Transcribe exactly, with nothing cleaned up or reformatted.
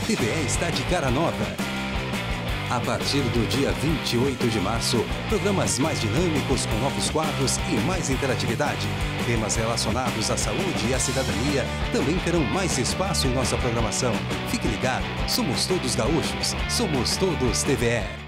T V E está de cara nova. A partir do dia vinte e oito de março, programas mais dinâmicos com novos quadros e mais interatividade. Temas relacionados à saúde e à cidadania também terão mais espaço em nossa programação. Fique ligado, somos todos gaúchos, somos todos T V E.